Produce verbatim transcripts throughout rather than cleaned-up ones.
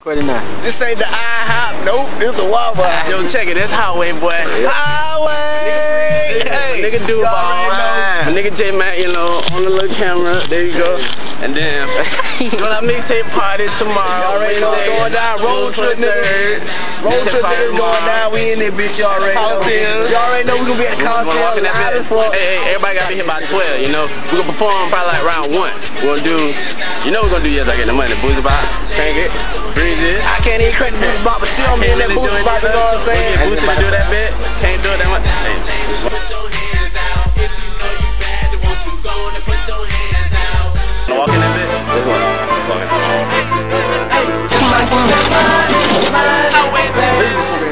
This ain't the IHOP, nope, this a Wawa. Yo, check it, this Highway, boy. Yeah. Highway! Hey, nigga do ball, a nigga J Mac, you know, on the little camera, there you go. And then, doing our mixtape party tomorrow. Y'all already know what's going down, road trip, nigga. Road trip niggas going down, we in there, bitch, y'all already know. Y'all already know we gonna be at the Talkin. Hey, hey, everybody gotta be here by twelve, you know. We gonna perform probably like round one. We're gonna do, you know we're gonna do Yes I Get the Money, Boozy Bout, Crank It, Breeze It. I can't even crank the Boozy Bout, but still I'm in that Boozy Bout, you know what I'm saying? Get Boozy to do that bit, can't do it that much. Hey. Put your hands out, if you know you bad, then won't you go and put your hands out. Wanna walk in that bit? Let's walk. Walk it. Hey, yes I get that money, money, I went to it.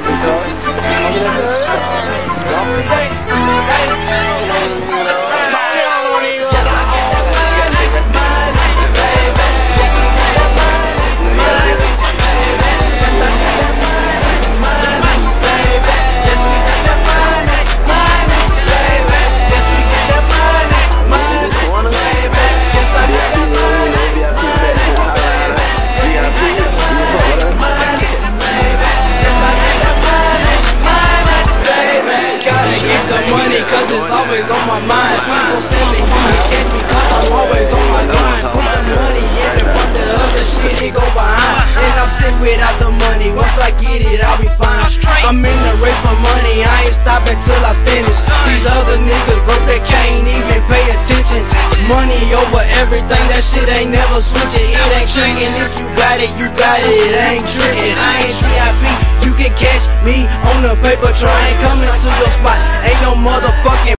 Cause it's always on my mind. twenty-four seven, you can catch me cause I'm always on my grind. Put the money in the front, the other shit it go behind. And I'm sick without the money, once I get it I'll be fine. I'm in the race for money, I ain't stopping till I finish. These other niggas broke, they can't even pay attention. Money over everything, that shit ain't never switching. It ain't tricking, if you got it, you got it, it ain't tricking. I ain't T I P, you can catch me on the paper train. Coming to your spot, ain't no motherfucking